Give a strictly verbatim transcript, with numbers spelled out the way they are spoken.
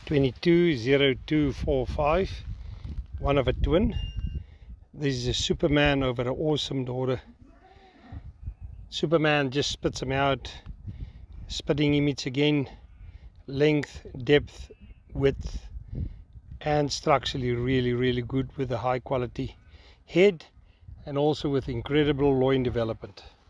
twenty-two zero two four five, one of a twin. This is a Superman over an awesome daughter. Superman just spits them out. Spitting image again, length, depth, width, and structurally really really good with a high quality head and also with incredible loin development.